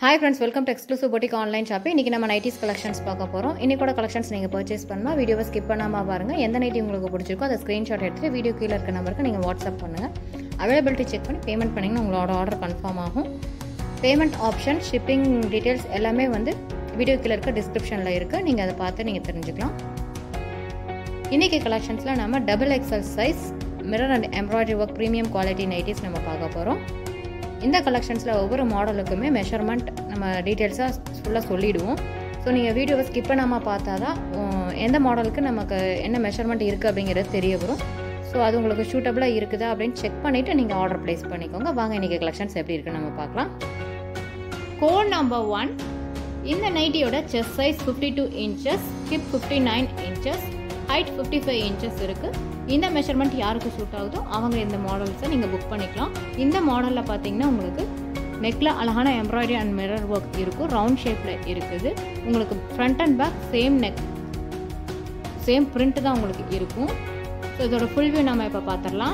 Hi friends, welcome to Exclusive Boutique Online Shopping. இன்னைக்கு நம்ம nighties collections பார்க்க போறோம். இன்னைக்கோட கலெக்ஷன்ஸ் நீங்க பர்ச்சேஸ் பண்ணா வீடியோவை ஸ்கிப் பண்ணாம பாருங்க. எந்த நைட்டி உங்களுக்கு பிடிச்சிருக்கோ அதை ஸ்கிரீன்ஷாட் எடுத்து வீடியோ கீழ இருக்க நம்பருக்கு நீங்க வாட்ஸ்அப் பண்ணுங்க. அவைலபிலிட்டி செக் பண்ணி பேமெண்ட் பண்ணீங்கன்னா உங்களோட ஆர்டர் கன்ஃபார்ம் ஆகும். பேமெண்ட் ஆப்ஷன், ஷிப்பிங் டீடைல்ஸ் எல்லாமே வந்து வீடியோ கீழ இருக்க டிஸ்கிரிப்ஷன்ல இருக்கு. நீங்க அதை பார்த்து நீங்க தெரிஞ்சுக்கலாம். இன்னைக்கு கலெக்ஷன்ஸ்ல நம்ம double XL size mirror and embroidery work premium quality nighties நம்ம பார்க்க போறோம். இந்த கலெக்ஷன்ஸில் ஒவ்வொரு மாடலுக்குமே மெஷர்மெண்ட் நம்ம டீட்டெயில்ஸாக ஃபுல்லாக சொல்லிவிடுவோம். ஸோ நீங்கள் வீடியோவை ஸ்கிப் பண்ணாமல் பார்த்தா தான் எந்த மாடலுக்கு நமக்கு என்ன மெஷர்மெண்ட் இருக்குது அப்படிங்கிறது தெரிய வரும். ஸோ அது உங்களுக்கு சூட்டபுளாக இருக்குதா அப்படின்னு செக் பண்ணிவிட்டு நீங்கள் ஆர்டர் ப்ளேஸ் பண்ணிக்கோங்க. வாங்க இன்றைக்கி கலெக்ஷன்ஸ் எப்படி இருக்குன்னு நம்ம பார்க்கலாம். Code number 1. இந்த நைட்டியோட chest size 52 inches, hip 59 inches, height 55 inches இருக்குது. இந்த மெஷர்மெண்ட் யாருக்கு சூட் ஆகுதோ அவங்க இந்த மாடல்ஸை நீங்கள் புக் பண்ணிக்கலாம். இந்த மாடலில் பார்த்தீங்கன்னா உங்களுக்கு நெக்கில் அழகான எம்ப்ராய்டரி அண்ட் மிரர் ஒர்க் இருக்கும். ரவுண்ட் ஷேப்பில் இருக்குது. உங்களுக்கு front and back same neck, same print தான் உங்களுக்கு இருக்கும். ஸோ இதோட ஃபுல் வியூ நம்ம இப்போ பார்த்துடலாம்.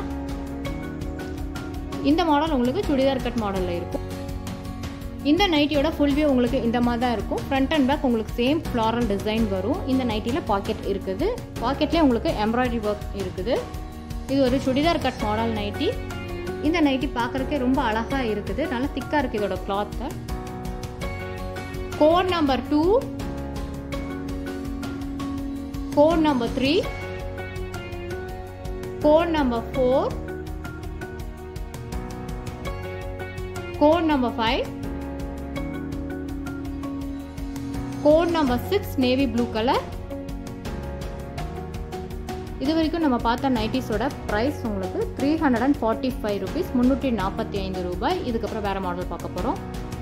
இந்த மாடல் உங்களுக்கு சுடிதார் கட் மாடலில் இருக்கும். இந்த நைட்டியோட ஃபுல் வியூ உங்களுக்கு இந்த மாதிரி தான் இருக்கும். ஃப்ரண்ட் அண்ட் பேக் உங்களுக்கு சேம் ஃப்ளாரல் டிசைன் வரும். இந்த நைட்டியில் பாக்கெட் இருக்குது. பாக்கெட்லேயே உங்களுக்கு எம்ப்ராய்டரி ஒர்க் இருக்குது. இது ஒரு சுடிதார் கட் மாடல் நைட்டி. இந்த நைட்டி பார்க்குறதுக்கே ரொம்ப அழகாக இருக்குது. நல்லா திக்காக இருக்குது இதோட cloth. Code number 2, code number 3, code number 4, code number 5, code number 6 navy blue colour. இது வரைக்கும் நம்ம பார்த்த நைட்டிஸோட ப்ரைஸ் உங்களுக்கு 345 rupees, 345 ரூபாய். இதுக்கப்புறம் வேற மாடல் பார்க்க போகிறோம்.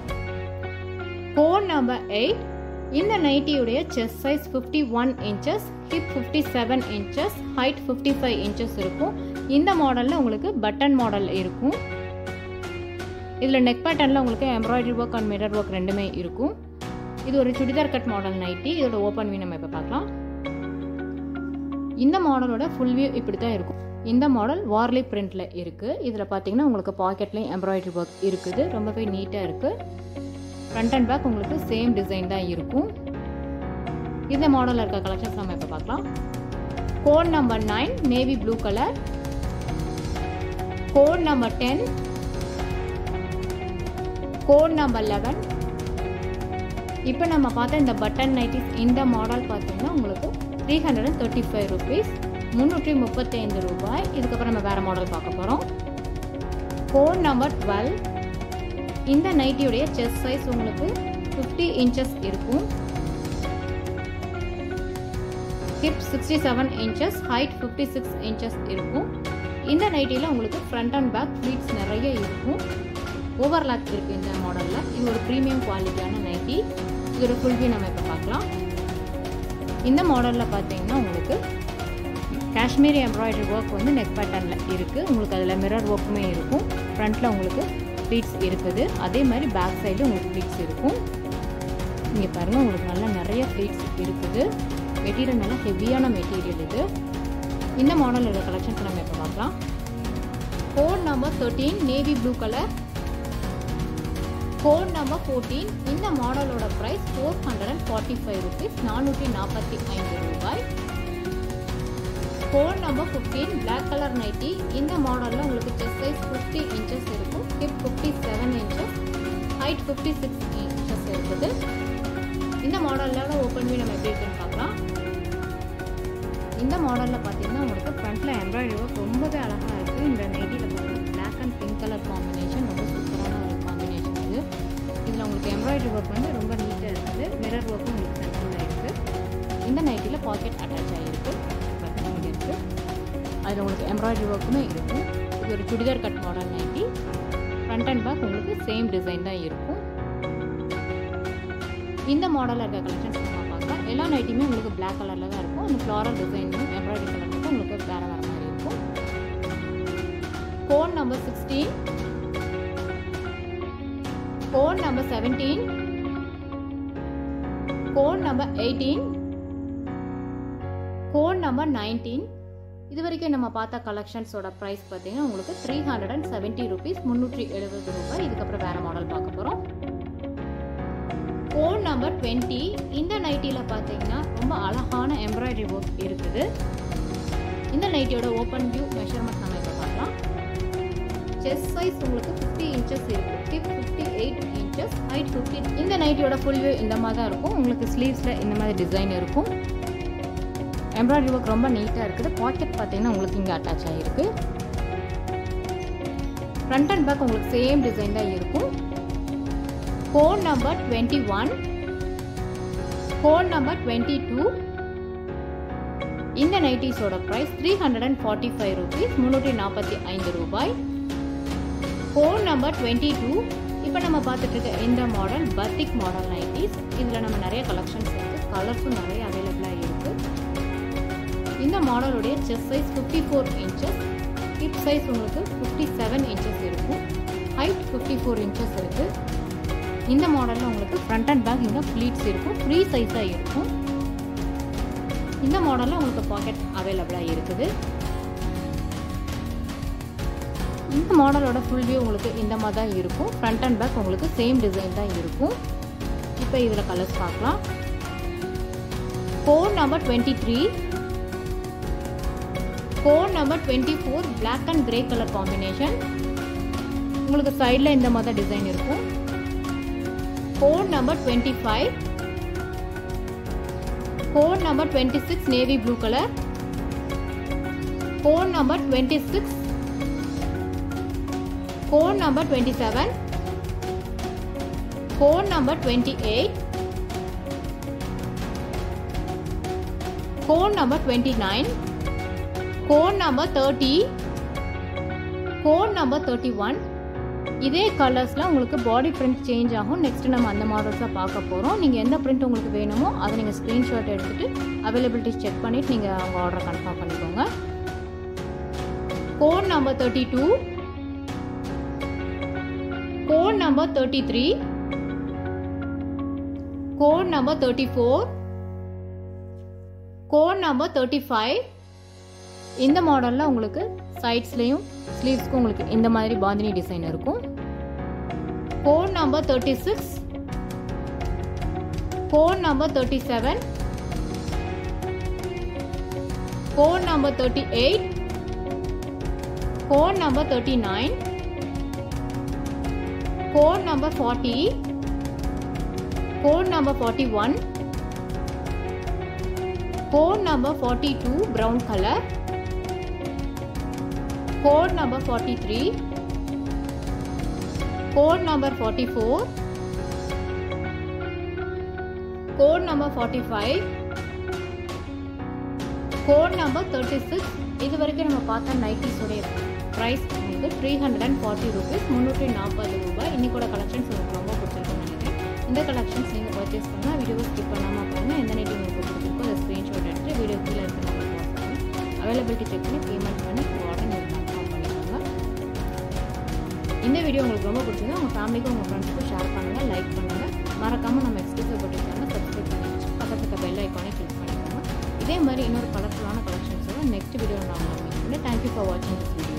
Code number 8. இந்த நைட்டியுடைய chest size 51 inches, hip 57 inches, height 55 inches இருக்கும். இந்த மாடலில் உங்களுக்கு பட்டன் மாடல் இருக்கும். இதில் நெக் பேட்டர்னில் உங்களுக்கு embroidery work and mirror work ரெண்டுமே இருக்கும். இது ஒரு சுடிதார் கட் மாடல் நைட்டி. இதோட ஓப்பன் வியூ நம்ம இப்போ பார்க்கலாம். இந்த மாடலோட ஃபுல் வியூ இப்படி தான் இருக்கும். இந்த மாடல் வார்லி பிரிண்டில் இருக்குது. இதில் பார்த்தீங்கன்னா உங்களுக்கு பாக்கெட்லேயும் எம்ப்ராய்டரி ஒர்க் இருக்குது. ரொம்பவே நீட்டாக இருக்குது. ஃப்ரண்ட் அண்ட் பேக் உங்களுக்கு சேம் டிசைன் தான் இருக்கும். இந்த மாடலில் இருக்க கலெக்ஷன்ஸ் நம்ம இப்போ பார்க்கலாம். Code number 9 navy blue colour, code number 10, code number 11. இப்போ நம்ம பார்த்த இந்த பட்டன் நைட்டிஸ் இந்த மாடல் பார்த்தீங்கன்னா உங்களுக்கு 335 rupees, 335 ரூபாய். இதுக்கப்புறம் நம்ம வேறு மாடல் பார்க்க போகிறோம். Code number 12. இந்த நைட்டியுடைய செஸ்ட் சைஸ் உங்களுக்கு 50 inches இருக்கும். ஹிப் 67 inches, ஹைட் 56 inches இருக்கும். இந்த நைட்டியில் உங்களுக்கு ஃப்ரண்ட் அண்ட் பேக் ஃப்ளீட்ஸ் நிறைய இருக்கும். ஓவர்லாக் இருக்குது இந்த மாடலில். இது ஒரு ப்ரீமியம் குவாலிட்டியான நைட்டி. இதோட ஃபுல் வியூ நம்ம இப்போ பார்க்கலாம். இந்த மாடலில் பார்த்தீங்கன்னா உங்களுக்கு காஷ்மீரி எம்ப்ராய்டரி ஒர்க் வந்து நெக் பேட்டர்னில் இருக்குது. உங்களுக்கு அதில் மிரர் ஒர்க்குமே இருக்கும். ஃப்ரண்ட்டில் உங்களுக்கு ஃப்ளீட்ஸ் இருக்குது. அதே மாதிரி பேக் சைடு உங்களுக்கு ஃப்ளீட்ஸ் இருக்கும். இங்கே பாருங்கள், உங்களுக்கு நல்லா நிறைய ஃப்ளீட்ஸ் இருக்குது. மெட்டீரியல் நல்லா ஹெவியான மெட்டீரியல் இது. இந்த மாடலோட கலெக்ஷன்ஸ் நம்ம இப்போ பார்க்கலாம். Code number 13 navy blue colour, code number 14. இந்த மாடலோட ப்ரைஸ் 445 rupees, 445 ரூபாய். Code number 15 black colour nighty. இந்த மாடலில் உங்களுக்கு செஸ்ட் சைஸ் 50 inches இருக்கும். ஹிப் 57 inches, ஹைட் 56 inches இருக்குது. இந்த மாடலோட ஓப்பன் வியூ நம்ம எப்படி இருக்குன்னு பார்க்கலாம். இந்த மாடலில் பார்த்தீங்கன்னா உங்களுக்கு ஃப்ரண்ட்டில் எம்ப்ராய்டரி ஒர்க் ரொம்பவே அழகாக இருக்குது. இந்த நைட்டியில் பார்த்தீங்கன்னா black and pink colour combination ரொம்ப சூப்பரான ஒரு காம்பினேஷன் இது. இதில் உங்களுக்கு எம்ப்ராய்டரி ஒர்க் வந்து ரொம்ப நீட்டாக இருக்குது. மிரர் ஒர்க்கும் உங்களுக்கு சென்டரில் இருக்குது. இந்த நைட்டியில் பாக்கெட் அட்டாச் ஆகிருக்கு. இங்கே இருக்குது. அதில் உங்களுக்கு எம்ப்ராய்டரி ஒர்க்குமே இருக்கும். இது ஒரு churidar cut model nighty. Front and back உங்களுக்கு சேம் டிசைன் தான் இருக்கும். இந்த மாடலில் இருக்க கலெக்ஷன்ஸ் நம்ம பார்க்கலாம். எல்லா நைட்டியுமே உங்களுக்கு பிளாக் கலரில் தான் இருக்கும். அந்த ஃப்ளாரல் டிசைனும் எம்ப்ராய்டரி கலர் மட்டும் உங்களுக்கு வேறு வேறு மாதிரி இருக்கும். Code number 16, code number 17, code number 18, code number 19. இது வரைக்கும் நம்ம பார்த்த கலெக்ஷன்ஸோட ப்ரைஸ் பார்த்தீங்கன்னா உங்களுக்கு 370 rupees, 370 ரூபாய். இதுக்கப்புறம் வேறு மாடல் பார்க்க போகிறோம். Code number 20. இந்த நைட்டியில் பார்த்தீங்கன்னா ரொம்ப அழகான எம்ப்ராய்டரி ஒர்க் இருக்குது. இந்த நைட்டியோட ஓப்பன் வியூ மெஷர்மெண்ட் நம்ம இப்போ பார்க்கலாம். செஸ்ட் சைஸ் உங்களுக்கு 50 இன்ச்சஸ் இருக்குது. Hip 58 inches, height 50. இந்த நைட்டியோட ஃபுல் வியூ இந்த மாதிரி தான் இருக்கும். உங்களுக்கு ஸ்லீவ்ஸில் இந்த மாதிரி டிசைன் இருக்கும். எம்ப்ராய்டரி ஒர்க் ரொம்ப நீட்டாக இருக்குது. பாக்கெட் பார்த்தீங்கன்னா உங்களுக்கு இங்கே அட்டாச் ஆகிருக்கு. ஃப்ரண்ட் அண்ட் பேக் உங்களுக்கு சேம் டிசைன் தான் இருக்கும். Code number 21, code number 22. இந்த நைட்டிஸோட ப்ரைஸ் 345 rupees, 345 ரூபாய். Code number 22. இப்போ நம்ம பார்த்துட்டு இருக்க இந்த மாடல் பத்திக் மாடல் நைட்டிஸ். இதில் நம்ம நிறைய கலெக்ஷன்ஸ் இருக்குது, கலர்ஸும் நிறைய அவைலபிளாக இருக்குது. இந்த மாடலுடைய chest size 54 inches, hip size உங்களுக்கு 57 இன்ச்சஸ் இருக்கும், ஹைட் 54 இன்ச்சஸ் இருக்குது. இந்த மாடலில் உங்களுக்கு ஃப்ரண்ட் அண்ட் பேக் இங்கே ஃப்ளீட்ஸ் இருக்கும், ஃப்ரீ சைஸாக இருக்கும். இந்த மாடலில் உங்களுக்கு பாக்கெட் அவைலபிளாக இருக்குது. இந்த மாடலோட ஃபுல் வியூ உங்களுக்கு இந்த மாதிரி தான் இருக்கும். ஃப்ரண்ட் அண்ட் பேக் உங்களுக்கு சேம் டிசைன் தான் இருக்கும். இப்போ இதில் கலர்ஸ் பார்க்கலாம். Code number 23, code number 24, black and grey colour combination. உங்களுக்கு சைடில் இந்த மாதிரி டிசைன் இருக்கும். Code number 25, code number 26, navy blue colour. Code number 26, code number 27, code number 28, code number 29, code number 30, code number 31. இதே கலர்ஸில் உங்களுக்கு பாடி பிரிண்ட் சேஞ்ச் ஆகும். Next நம்ம அந்த மாடல்ஸாக பார்க்க போகிறோம். நீங்கள் எந்த பிரிண்ட் உங்களுக்கு வேணுமோ அதை நீங்கள் ஸ்க்ரீன்ஷாட் எடுத்துகிட்டு அவைலபிலிட்டிஸ் செக் பண்ணிவிட்டு நீங்கள் உங்கள் ஆர்டரை கன்ஃபார்ம் பண்ணிக்கோங்க. Code number 32, code number 33, code number 34, code number 35. இந்த மாடலில் உங்களுக்கு சைட்ஸ்லேயும் ஸ்லீவ்ஸ்க்கும் உங்களுக்கு இந்த மாதிரி பாந்தினி டிசைன் இருக்கும். Code number 36, code number 37, code number 38, code number 39, code number 40, code number 41, code number 42 brown color, code number 43, code number 44, code number 45, code number 36. இது வரைக்கும் நம்ம பார்த்த நைட்டிஸோடைய ப்ரைஸ் வந்து 340 rupees, 340 ரூபாய். இன்னைக்கோட கலெக்ஷன்ஸ் உங்களுக்கு ரொம்ப பிடிச்சிருக்குன்னு நினைக்கிறேன். இந்த கலெக்ஷன்ஸ் நீங்கள் பர்ச்சேஸ் பண்ணால் வீடியோவை ஸ்கிப் பண்ணாமல் பாருங்கள். எந்த நைட்டி உங்களுக்கு பிடிச்சிருக்கோ அதை ஸ்க்ரீன்ஷாட் எடுத்து வீடியோ கீழே இருக்கிற அவைலபிலிட்டி செக் பண்ணி பேமெண்ட் பண்ணி ஆர்டர் நீங்கள் கன்ஃபார்ம் பண்ணிக்கோங்க. இந்த வீடியோ உங்களுக்கு ரொம்ப பிடிச்சிருந்தா உங்கள் ஃபேமிலிக்கும் உங்கள் ஃப்ரெண்ட்ஸுக்கும் ஷேர் பண்ணுங்கள், லைக் பண்ணுங்கள். மறக்காமல் நம்ம எக்ஸ்க்ளூசிவ் பொட்டிக் சேனலை சப்ஸ்கிரைப் பண்ணி வச்சு பக்கத்துக்கு பெல் ஐக்கானே கிளிக் பண்ணிக்கோங்க. இதே மாதிரி இன்னொரு கலர்ஃபுல்லான கலெக்ஷன்ஸோட நெக்ஸ்ட் வீடியோவில் நான் உங்களுக்கு மீட் பண்ணேன். தேங்க்யூ ஃபார் வாட்சிங் திஸ் வீடியோ.